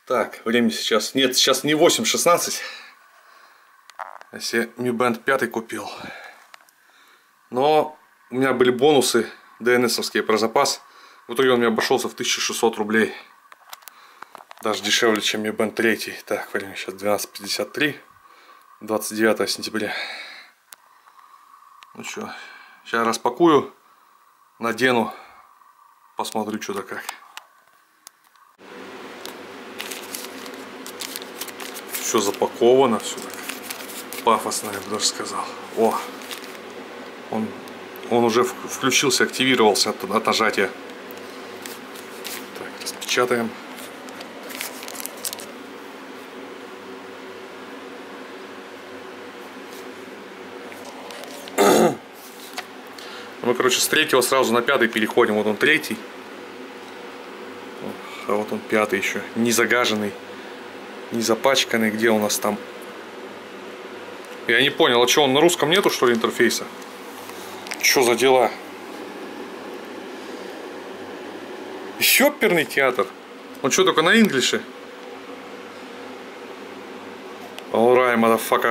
Так, время сейчас... Нет, сейчас не 8:16. Я себе Mi Band 5 купил. Но у меня были бонусы ДНСовские про запас. В итоге он мне обошелся в 1600 рублей. Даже дешевле, чем Mi Band 3. Так, время сейчас 12:53. 29 сентября. Ну что, сейчас распакую, надену, посмотрю, что да как. Все запаковано, все так пафосно, я бы даже сказал. О, он уже включился, активировался от нажатия. Так, распечатаем. Мы, короче, с 3 сразу на 5 переходим. Вот он 3, а вот он 5 еще, не загаженный, не запачканный. Где у нас там? Я не понял, а что, он на русском нету, что ли, интерфейса? Что за дела? Еще оперный театр? Он что, только на инглише? Alright, motherfucker.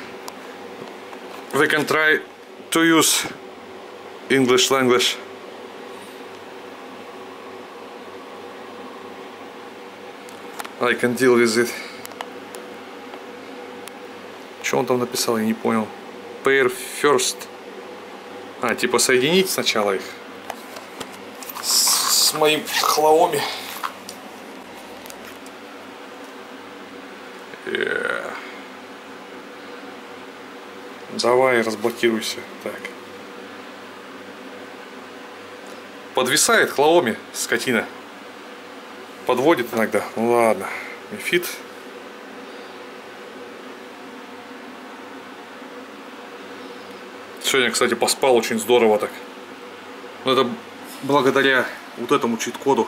We can try to use English language. I can deal with it. Что он там написал, я не понял. Pair first. А, типа соединить сначала их с моим Xiaomi. Давай, разблокируйся. Так. Подвисает Xiaomi, скотина. Подводит иногда. Ну ладно. Mi Fit. Сегодня, кстати, поспал очень здорово так. Но это благодаря вот этому чит-коду.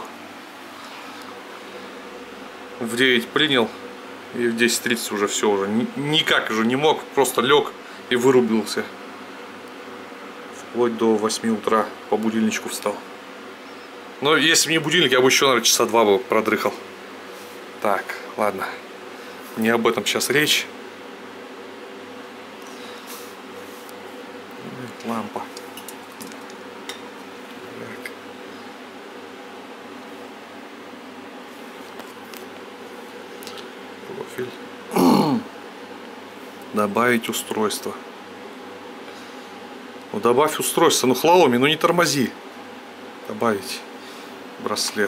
В 9 принял. И в 10:30 уже все уже. Никак уже не мог. Просто лег и вырубился. Вплоть до 8 утра по будильничку встал. Но если бы не будильник, я бы еще, наверное, часа 2 бы продрыхал. Так, ладно. Не об этом сейчас речь. Лампа. Так. Профиль. Добавить устройство. Ну добавь устройство. Ну Xiaomi, ну не тормози. Добавить браслет.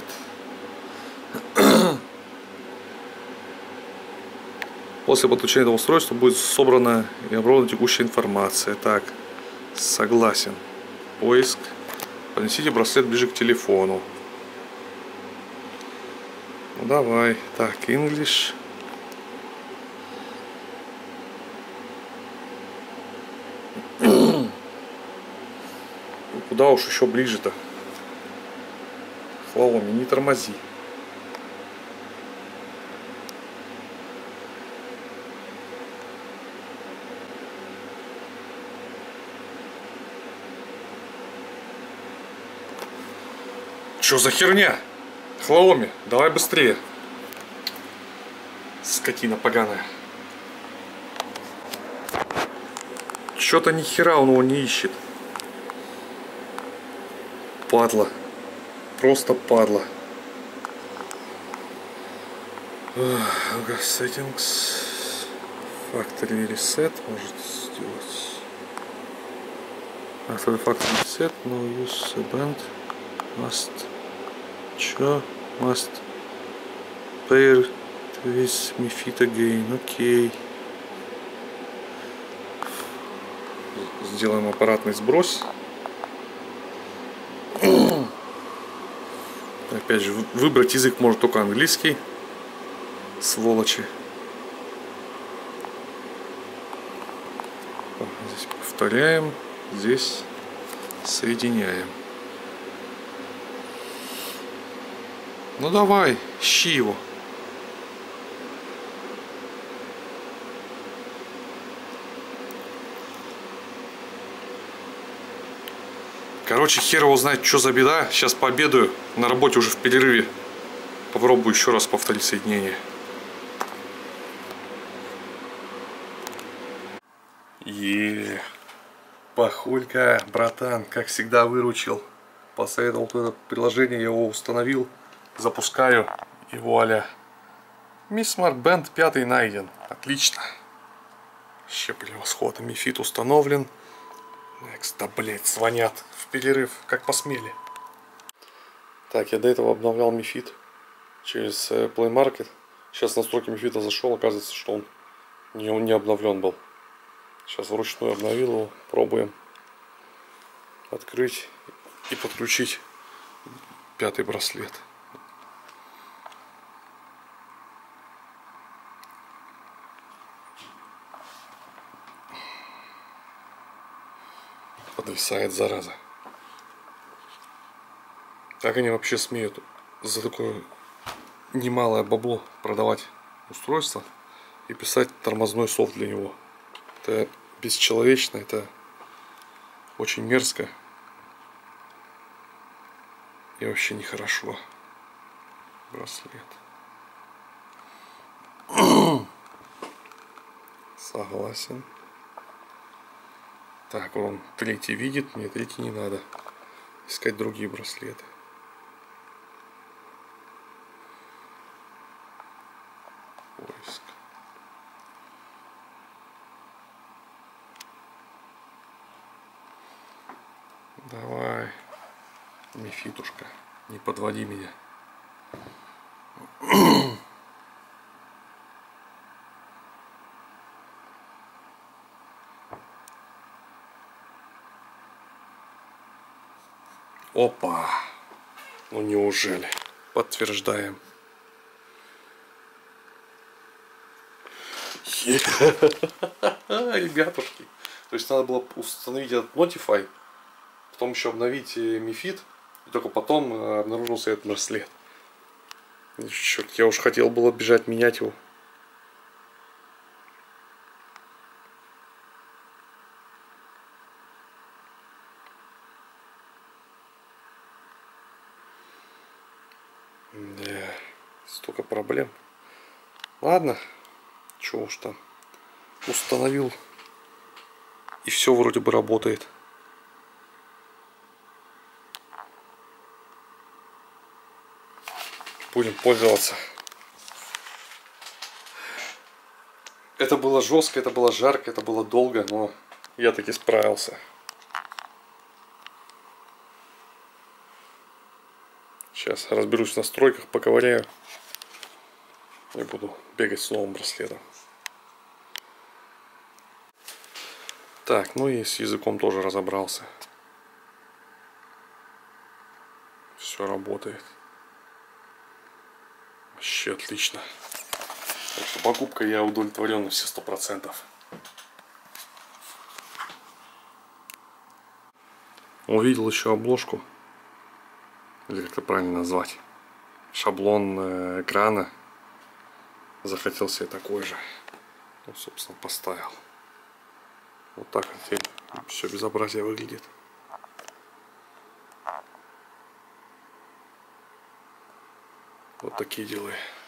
После подключения этого устройства будет собрана и обработана текущая информация. Так, согласен. Поиск. Поднесите браслет ближе к телефону. Ну давай. Так, English. Куда уж еще ближе-то? Xiaomi, не тормози. Что за херня? Xiaomi, давай быстрее. Скотина поганая. Что-то ни хера он его не ищет. Падла. Просто падла. Settings. Factory reset может сделать. After factory reset, no use band. Must. Чё? Must pair with Mi Fit again. Окей. Сделаем аппаратный сброс. Опять же, выбрать язык может только английский. Сволочи. Здесь повторяем. Здесь соединяем. Ну давай, ищи его. Короче, хер его знает, что за беда. Сейчас пообедаю. На работе уже в перерыве. попробую еще раз повторить соединение. Пахулька, братан, как всегда выручил. Посоветовал это приложение, я его установил, запускаю, и вуаля. Mi Smart Band 5 найден. Отлично. Вообще превосходно. Mi Fit установлен. Next, да блять, звонят в перерыв, как посмели. Так, я до этого обновлял Mi Fit через Play Market. Сейчас в настройки Mi Fit зашел, оказывается, что он не обновлен был. Сейчас вручную обновил его, пробуем открыть и подключить 5-й браслет. Подвисает, зараза. Как они вообще смеют за такое немалое бабло продавать устройство и писать тормозной софт для него? Это бесчеловечно, это очень мерзко и вообще нехорошо. Браслет. Согласен. Так, он третий видит, мне третий не надо. Искать другие браслеты. Поиск. Давай, Мифитушка, не подводи меня. Опа! Ну неужели? Подтверждаем. Ребятушки. То есть надо было установить этот Notify, потом еще обновить Mi Fit, и только потом обнаружился этот браслет. Черт, я уж хотел было бежать менять его. Да, столько проблем. Ладно, чего уж там. Установил, и все вроде бы работает. Будем пользоваться. Это было жестко, это было жарко, это было долго, но я таки справился. Сейчас разберусь в настройках, поковыряю и буду бегать с новым браслетом. Так, ну и с языком тоже разобрался. Все работает. Вообще отлично. Так что покупка, я удовлетворен на все 100%. Увидел еще обложку. Или как это правильно назвать. Шаблон экрана. Захотел себе такой же. Ну, собственно, поставил. Вот так вот все безобразие выглядит. Вот такие дела.